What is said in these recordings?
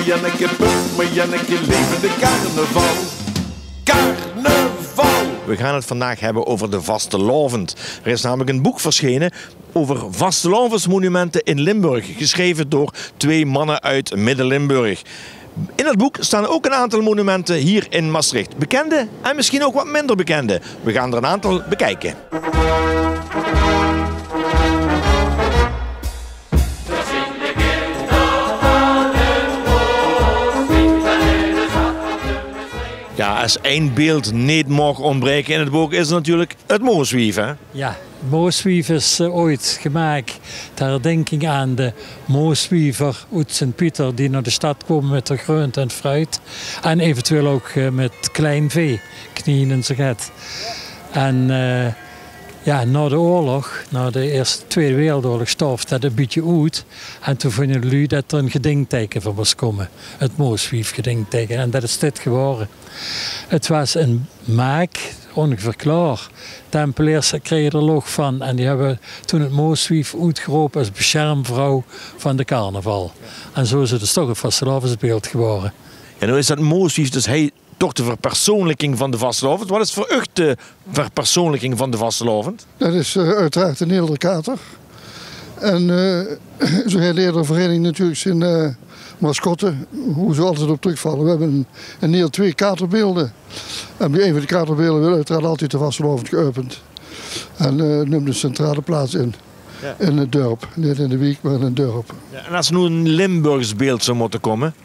Janneke, puk me Janneke, levende carnaval. Carnaval! We gaan het vandaag hebben over de vastelavond. Er is namelijk een boek verschenen over vastelavondsmonumenten in Limburg. Geschreven door twee mannen uit Midden-Limburg. In het boek staan ook een aantal monumenten hier in Maastricht. Bekende en misschien ook wat minder bekende. We gaan er een aantal bekijken. Ja, als één beeld niet mag ontbreken in het boek is natuurlijk het Mooswief, hè? Ja, Mooswief is ooit gemaakt ter herdenking aan de Mooswiever uit Sint-Pieter die naar de stad komen met de groente en fruit. En eventueel ook met klein vee, knieën in zijn gat. En ja, na de oorlog, na de Tweede Wereldoorlog, stofte dat een beetje uit. En toen vonden jullie dat er een gedenkteken van was komen. Het Mooswief gedenkteken. En dat is dit geworden. Het was een maak, ongeveer klaar. Tempeliers kregen er log van. En die hebben toen het Mooswief uitgeroepen als beschermvrouw van de carnaval. En zo is het dus toch een vastelavondsbeeld geworden. En nu is dat Mooswief dus toch de verpersoonlijking van de vastelavond. Wat is voor u de verpersoonlijking van de vastelavond? Dat is uiteraard de Nederlandse kater. En zo heet de eerder vereniging natuurlijk zijn mascotte, hoe ze altijd op terugvallen. We hebben een heel twee katerbeelden. En bij een van de katerbeelden wil uiteraard altijd de vastelavond geopend. En neemt de centrale plaats in. Ja. In het dorp. Niet in de wijk, maar in het dorp. Ja, en als er nu een Limburgs beeld zou moeten komen,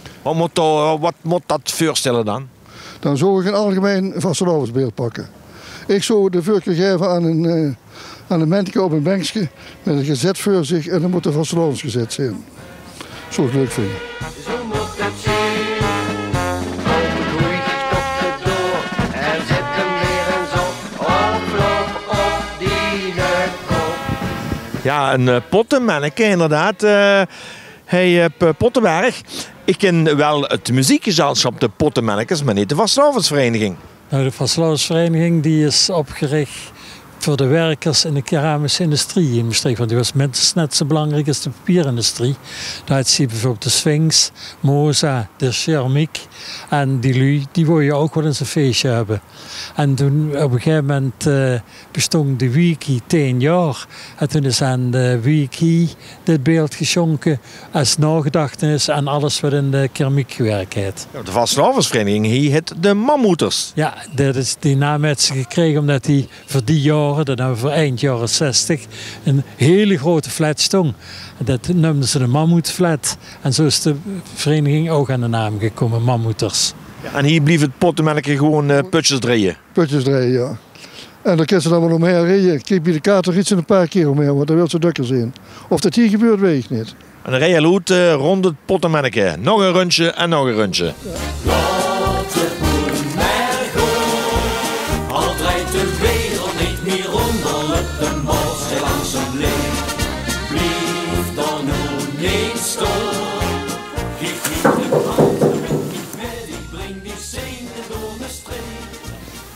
wat moet dat voorstellen dan? Dan zou ik een algemeen vastelavondsbeeld pakken. Ik zou de voorkeur geven aan een mannetje op een bankje met een gezet voor zich en dan moet er vastelavondsgezet zijn. Zou ik leuk vinden. Zo moet het zien. Overgroeit het toch door. Er zit hem weer eens op. Oploop op die kop. Ja, een pottenmanneke inderdaad. Hey, Pottenberg. Ik ken wel het muziekgezelschap de Pottenmannekes, maar niet de vastelavondsvereniging. Nou, de vastelavondsvereniging die is opgericht voor de werkers in de keramische industrie in Maastricht. Want die was minstens net zo belangrijk als de papierindustrie. Daar zie je bijvoorbeeld de Sphinx, Moza, de Ceramiek. En die lui, die wil je ook wel eens een feestje hebben. En toen op een gegeven moment bestond de Wiki 10 jaar. En toen is aan de Wiki dit beeld geschonken als nagedachtenis aan alles wat in de keramiek gewerkt heeft. De vastelavondsvereniging hier heet de Mammoeters. Ja, die naam heeft ze gekregen omdat die voor die jaren, dat hebben we voor eind jaren 60, een hele grote flat stond. Dat noemden ze de Mammoetflat. En zo is de vereniging ook aan de naam gekomen, Mammoeters. Ja, en hier bleef het pottenmanneke gewoon putjes draaien? Putjes draaien, ja. En dan kun je dan wel omheen rijden. Kijk bij de kater iets een paar keer omheen, want dan wil ze dukker zijn. Of dat hier gebeurt, weet ik niet. En dan rij je uit rond het pottenmanneke. Nog een rondje en nog een rondje. Laat het moet maar gaan. Al draait de wereld niet meer onder de mals heel langzaam leeg. Blijf dan nu niet staan. Geef niet de hand, dan ben ik met. Ik breng die zenen door de streek.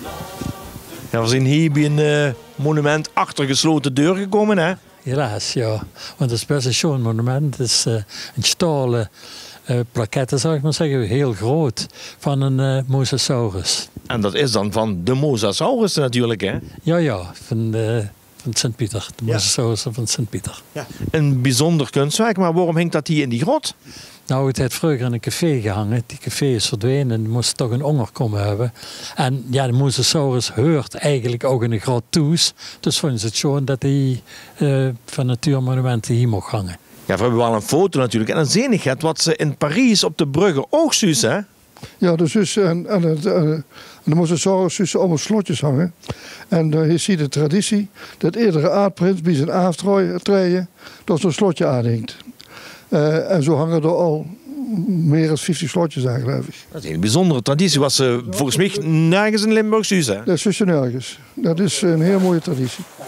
Ja, we zijn hier bij een monument achter gesloten deur gekomen, hè? Helaas, ja. Want het is best een schoon monument. Het is een stalen plaquette, zou ik maar zeggen, heel groot, van een mosasaurus. En dat is dan van de Mosasaurus natuurlijk, hè? Ja, van Sint-Pieter. De mosasaurus van Sint-Pieter. Ja. Een bijzonder kunstwerk, maar waarom hangt dat hier in die grot? Nou, het heeft vroeger in een café gehangen. Die café is verdwenen en moest toch een onger komen hebben. En ja, de mosasaurus hoort eigenlijk ook in de grot toes. Dus vonden ze het schoon dat hij van natuurmonumenten hier mocht hangen. Ja, we hebben wel een foto natuurlijk. En dan zie je wat ze in Parijs op de bruggen ook zus, hè? Ja, de zus en de mosasaurus zussen allemaal slotjes hangen. En je ziet de traditie dat iedere aardprins bij zijn aardtreden dat zo'n slotje aanhangt. En zo hangen er al meer dan 50 slotjes aan, geloof ik. Dat is een bijzondere traditie. Was volgens mij nergens in Limburg zus, hè? Dat is tussen nergens. Dat is een heel mooie traditie.